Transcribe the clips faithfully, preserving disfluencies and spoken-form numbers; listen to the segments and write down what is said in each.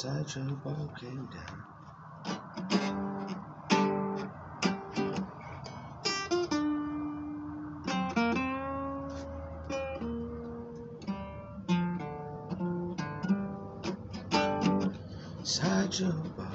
Sideshow Bob came down. Sideshow Bob.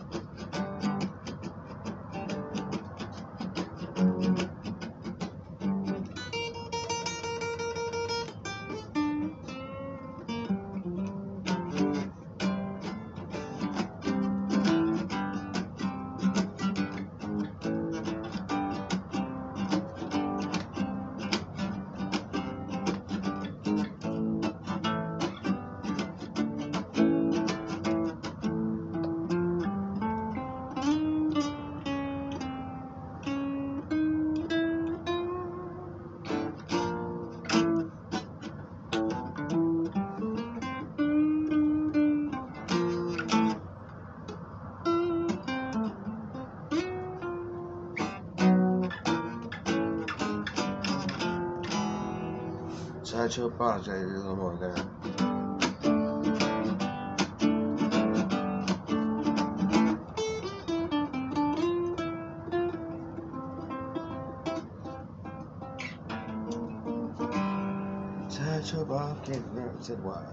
Sideshow Bob said a little more there. Sideshow Bob came from there and said why.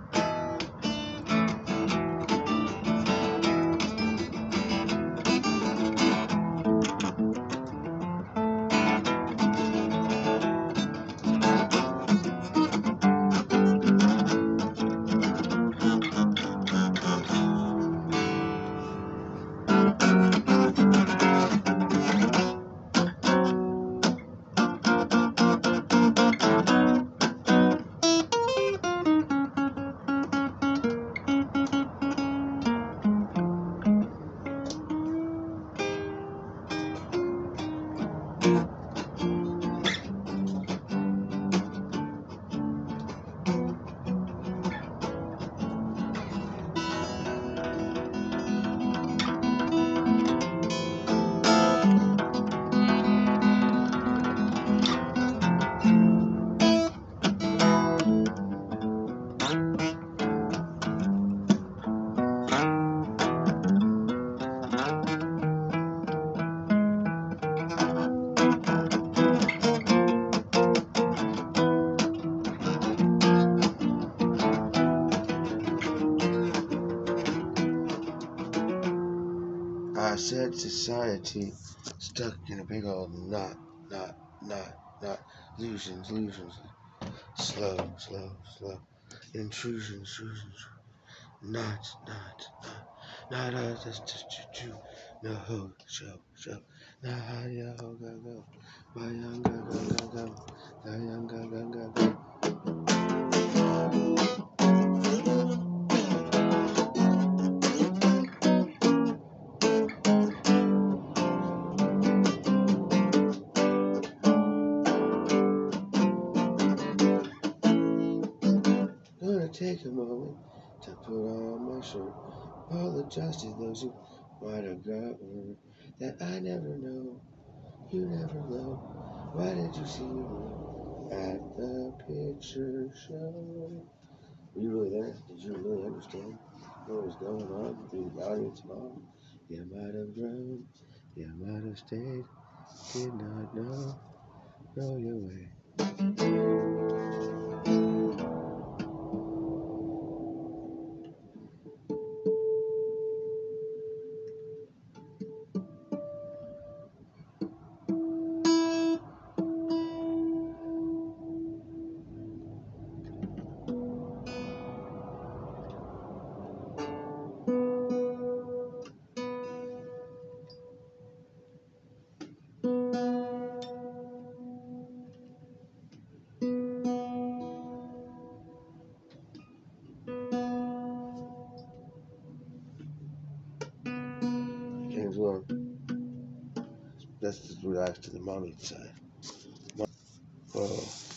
I said society stuck in a big old knot, knot, knot, knot, illusions, illusions, slow, slow, slow, intrusions, intrusions, knots, knots, knots, not us, just just you, no ho, show, show, na ha ya ho go go, my young go go go go, the young go go go go. Gonna take a moment to put on my shirt. Apologize to those who might have got word that I never know, you never know. Why did you see me at the picture show? Were you really there? Did you really understand what was going on through the audience mom? You might have grown, you might have stayed, did not know, know your way. James Long. That's just relaxed to the mommy side. Whoa.